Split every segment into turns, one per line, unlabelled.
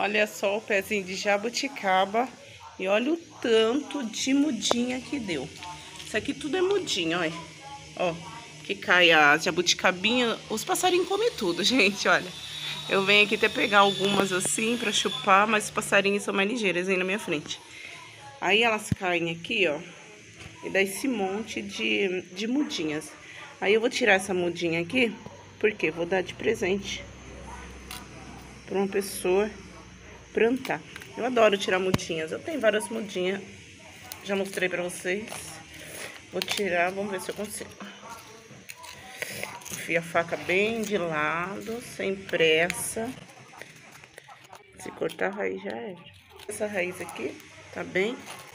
Olha só o pezinho de jabuticaba. E olha o tanto de mudinha que deu. Isso aqui tudo é mudinha, olha. Ó, que cai a jabuticabinha. Os passarinhos comem tudo, gente, olha. Eu venho aqui até pegar algumas assim pra chupar, mas os passarinhos são mais ligeiros aí na minha frente. Aí elas caem aqui, ó. E dá esse monte de mudinhas. Aí eu vou tirar essa mudinha aqui, porque vou dar de presente pra uma pessoa plantar. Eu adoro tirar mudinhas. Eu tenho várias mudinhas. Já mostrei pra vocês. Vou tirar, vamos ver se eu consigo. Enfia a faca bem de lado, sem pressa. Se cortar a raiz já era. Essa raiz aqui, tá bem?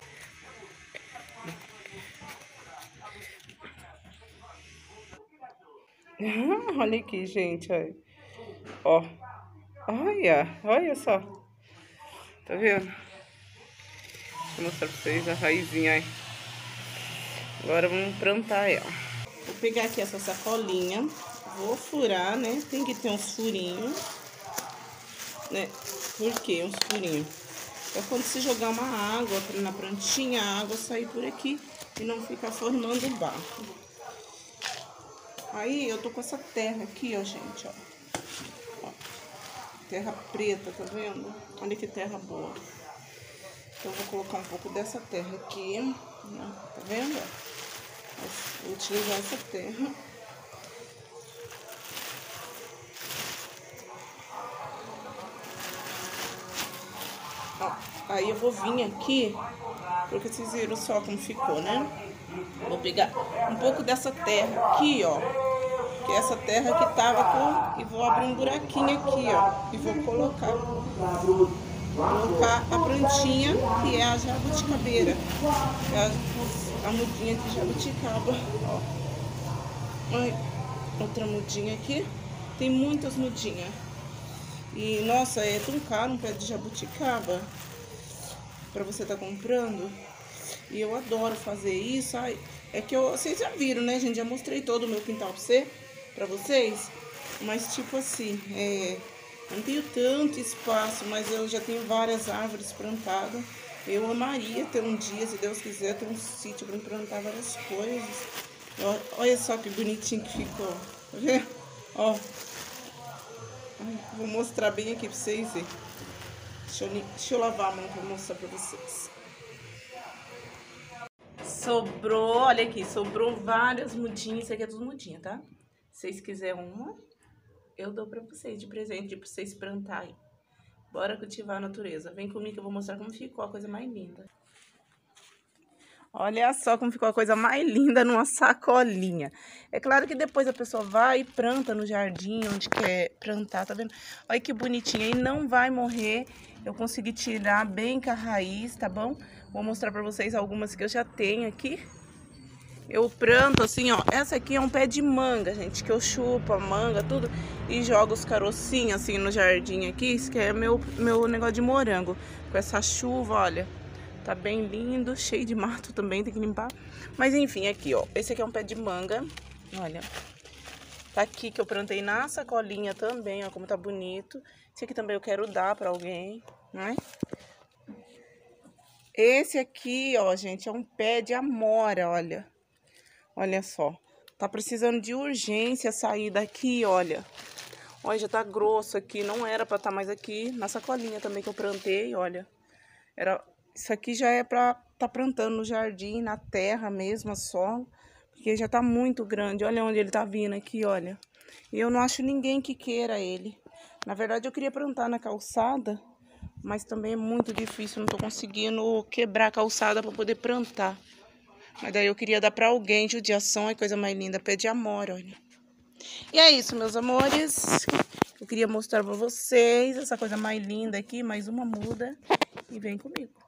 Olha aqui, gente, olha. Ó. Olha só. Tá vendo? Vou mostrar pra vocês a raizinha aí. Agora vamos plantar ela. Vou pegar aqui essa sacolinha. Vou furar, né? Tem que ter uns furinhos. Né? Por quê? Uns furinhos. É quando você jogar uma água na plantinha, a água sair por aqui e não ficar formando barro. Aí eu tô com essa terra aqui, ó, gente, ó. Terra preta, tá vendo? Olha que terra boa. Então, eu vou colocar um pouco dessa terra aqui, né? Tá vendo? Vou utilizar essa terra. Ó, aí eu vou vir aqui, porque vocês viram só como ficou, né? Vou pegar um pouco dessa terra aqui, ó. Que é essa terra que tava com... E vou abrir um buraquinho aqui, ó. E vou colocar a plantinha, que é a jabuticabeira. É a mudinha de jabuticaba, ó. Ai, outra mudinha aqui. Tem muitas mudinhas. E, nossa, é tão caro um pé de jabuticaba pra você tá comprando. E eu adoro fazer isso. Ai, é que vocês já viram, né, gente? Já mostrei todo o meu quintal pra vocês. Mas, tipo assim, não tenho tanto espaço, mas eu já tenho várias árvores plantadas. Eu amaria ter um dia, se Deus quiser, ter um sítio para plantar várias coisas. Olha só que bonitinho que ficou. Tá vendo? Ó. Ai, vou mostrar bem aqui pra vocês verem. Deixa eu lavar a mão pra mostrar pra vocês. Sobrou, olha aqui, sobrou várias mudinhas. Isso aqui é tudo mudinha, tá? Se vocês quiserem uma, eu dou pra vocês de presente, pra vocês plantarem. Bora cultivar a natureza. Vem comigo que eu vou mostrar como ficou a coisa mais linda. Olha só como ficou a coisa mais linda numa sacolinha. É claro que depois a pessoa vai e planta no jardim onde quer plantar, tá vendo? Olha que bonitinha. E não vai morrer. Eu consegui tirar bem com a raiz, tá bom? Vou mostrar pra vocês algumas que eu já tenho aqui. Eu planto assim, ó. Essa aqui é um pé de manga, gente, que eu chupo a manga, tudo, e jogo os carocinhos assim no jardim aqui. Isso que é meu negócio de morango. Com essa chuva, olha, tá bem lindo, cheio de mato também, tem que limpar. Mas enfim, aqui, ó. Esse aqui é um pé de manga, olha. Tá aqui que eu plantei na sacolinha também, ó, como tá bonito. Esse aqui também eu quero dar pra alguém, né? Esse aqui, ó, gente, é um pé de amora, olha. Olha só, tá precisando de urgência sair daqui, olha. Olha, já tá grosso aqui, não era pra estar mais aqui. Na sacolinha também que eu plantei, olha. Isso aqui já é pra tá plantando no jardim, na terra mesmo, solo. Porque já tá muito grande, olha onde ele tá vindo aqui, olha. E eu não acho ninguém que queira ele. Na verdade, eu queria plantar na calçada, mas também é muito difícil, não tô conseguindo quebrar a calçada pra poder plantar. Mas daí eu queria dar pra alguém, judiação, é coisa mais linda, pé de amor, olha. E é isso, meus amores. Eu queria mostrar pra vocês essa coisa mais linda aqui, mais uma muda. E vem comigo.